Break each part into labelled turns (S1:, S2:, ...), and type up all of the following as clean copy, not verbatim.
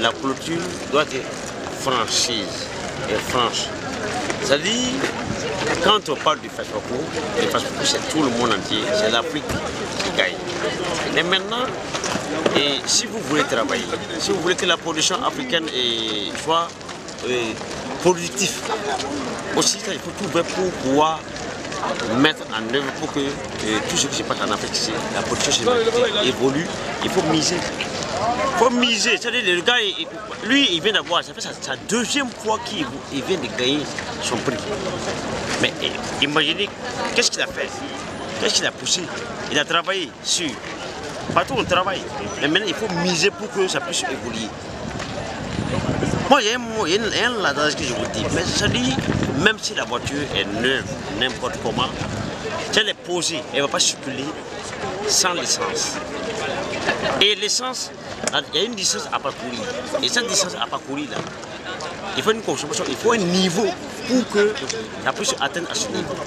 S1: la clôture doit être franchise et franche. C'est-à-dire, quand on parle du FESPACO, le FESPACO c'est tout le monde entier, c'est l'Afrique qui gagne. Mais maintenant, si vous voulez travailler, si vous voulez que la production africaine soit productive, aussi il faut tout faire pour pouvoir mettre en œuvre pour que tout ce qui se passe en Afrique, la production cinématographique évolue, il faut miser. Il faut miser, c'est-à-dire le gars, lui il vient d'avoir, ça fait sa deuxième fois qu'il vient de gagner son prix. Mais imaginez, qu'est-ce qu'il a fait? Qu'est-ce qu'il a poussé? Il a travaillé sur, partout on travaille, mais maintenant il faut miser pour que ça puisse évoluer. Moi il y a un adage que je vous dis, mais ça dit, même si la voiture est neuve, n'importe comment, si elle est posée, elle ne va pas circuler sans l'essence. Et l'essence, il y a une distance à parcourir. Et cette distance à parcourir là, il faut une consommation, il faut un niveau pour que ça puisse atteindre à ce niveau.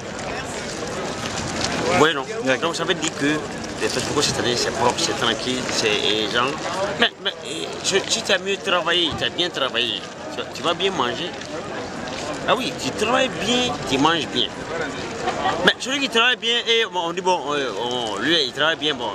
S1: Oui, non. Donc ça veut dire que les FESPACO cette année c'est propre, c'est tranquille, c'est gens. Mais si tu as mieux travaillé, tu as bien travaillé, tu vas bien manger. Ah oui, tu travailles bien, tu manges bien. Mais celui qui travaille bien, et bon, on dit bon, lui il travaille bien, bon,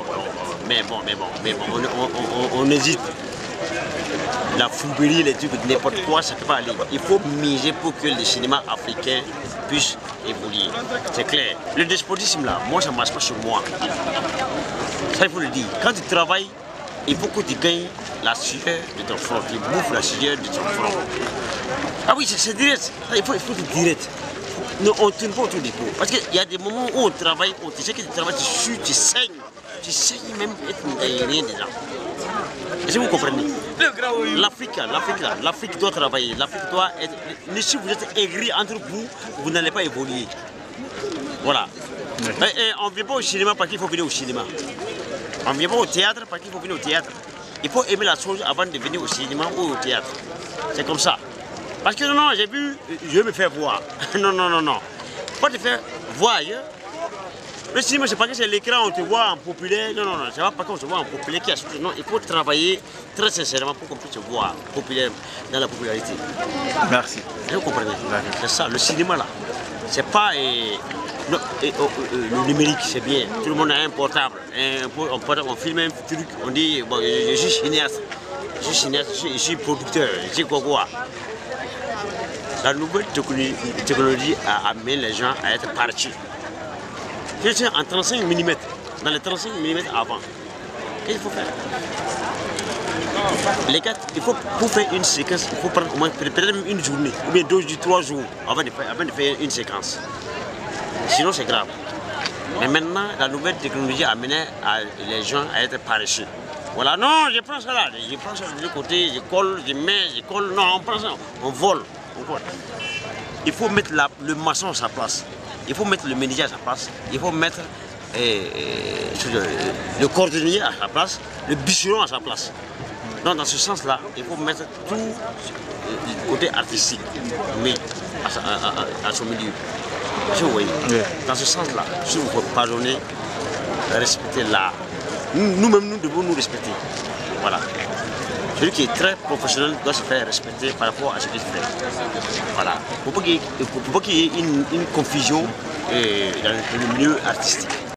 S1: on hésite. La fourberie, les trucs, n'importe quoi, ça ne peut pas aller. Il faut miser pour que le cinéma africain puisse évoluer. C'est clair. Le despotisme là, moi ça ne marche pas sur moi. Ça il faut le dire. Quand tu travailles, il faut que tu gagnes la sueur de ton front. Tu bouffes la sueur de ton front. Ah oui, c'est direct. Il faut être direct. On ne tourne pas autour des pots. Parce qu'il y a des moments où on travaille, tu sais que tu travailles, tu sues, tu saignes. Tu saignes même et tu ne gagnes rien dedans. Est-ce que vous comprenez? L'Afrique doit travailler. L'Afrique doit être. Mais si vous êtes aigris entre vous, vous n'allez pas évoluer. Voilà. Et on ne vient pas au cinéma parce qu'il faut venir au cinéma. On ne vient pas au théâtre parce qu'il faut venir au théâtre. Il faut aimer la chose avant de venir au cinéma ou au théâtre. C'est comme ça. Parce que non, j'ai vu, je vais me faire voir. Non. Pas te faire voir ailleurs. Le cinéma, c'est pas que c'est l'écran, on te voit en populaire. Non, c'est pas parce qu'on se voit en populaire qui a surtout. Non, il faut travailler très sincèrement pour qu'on puisse se voir populaire dans la popularité.
S2: Merci.
S1: Vous comprenez? C'est ça, le cinéma là. C'est pas. Le numérique, c'est bien. Tout le monde a un portable. On filme un truc, on dit bon, je suis cinéaste. Je suis producteur, je suis quoi. La nouvelle technologie a amené les gens à être partis. Je suis en 35 mm, dans les 35 mm avant. Qu'est-ce qu'il faut faire? Les gars, il faut pour faire une séquence, il faut prendre au moins peut-être même une journée, ou bien 2 jours, 3 jours avant de faire une séquence. Sinon c'est grave. Mais maintenant, la nouvelle technologie a amené les gens à être paresseux. Voilà, non, je prends ça là, je prends ça de l'autre côté, je colle, je mets, je colle, non, on prend ça, on vole. Il faut mettre le maçon à sa place, il faut mettre le menuisier à sa place, il faut mettre le cordonnier à sa place, le bûcheron à sa place. Donc dans ce sens-là, il faut mettre tout le côté artistique, mais à son milieu. Si vous voyez, dans ce sens-là, si vous pouvez pardonner, respecter l'art. Nous-mêmes, nous devons nous respecter. Voilà. Celui qui est très professionnel doit se faire respecter par rapport à ce qu'il fait. Voilà. Il ne faut pas qu'il y ait une confusion dans le milieu artistique.